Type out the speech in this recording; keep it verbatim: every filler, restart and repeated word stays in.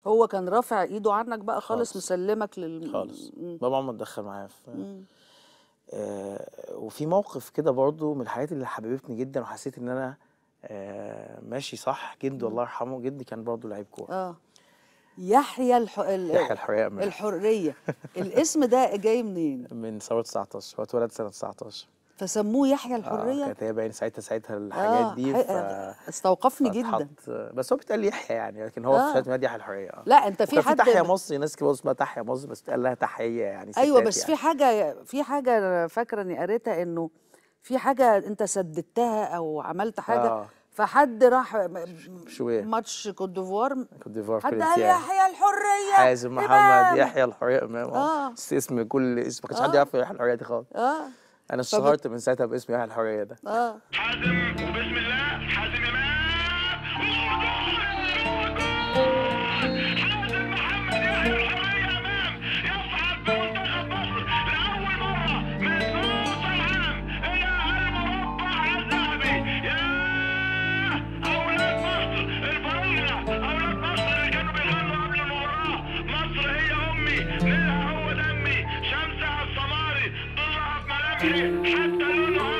هو كان رافع ايده عنك بقى خالص، خالص. مسلمك لل خالص. مم. بابا عمره اتدخل معايا في مم. آه وفي موقف كده برضه من الحاجات اللي حببتني جدا وحسيت ان انا آه ماشي صح. جدي الله يرحمه، جدي كان برضه لعيب كوره. اه يحيى الح... ال... يحيى الحرية أمام. الحريه. الاسم ده جاي منين؟ من ثوره تسعتاشر، هو اتولد سنه تسعتاشر. فسموه يحيى اه الحريه. كانت هي باين ساعتها ساعتها الحاجات اه دي، ح... ف استوقفني فاتحط. جدا. بس هو بيتقال يحيى يعني، لكن هو في اه شهاده ميلاد يحيى الحريه. اه لا انت في وكان في حد تحيا ب... مصري، ناس كده اسمها تحيا مصر بس بتقال لها تحيه يعني ايوه، ستات بس يعني. في حاجه في حاجه أنا فاكره اني قريتها، انه في حاجه انت سددتها او عملت حاجه، اه فحد راح شويه ماتش كوت ديفوار، كوت ديفوار حد قال كورنثيان، يحيى الحريه حازم محمد امام. يحيى الحريه امام. اه اه بس اسم كل اسم ما كانش حد اه يعرف يحيى الحريه دي خالص. اه انا فبت... اشتهرت من ساعتها باسم يحيى الحريه ده. اه حازم، وبسم الله حازم امام. حازم محمد يحيى الحريه امام يصعد بمنتخب مصر لاول مره من نص العام الى المربع الذهبي. يا اولاد مصر الفراعنه، اولاد مصر اللي كانوا بيغنوا قبل المباراه: مصر هي امي، نيلها هو دمي، شمسها السماري، ضلها بملامحي، حتى لونها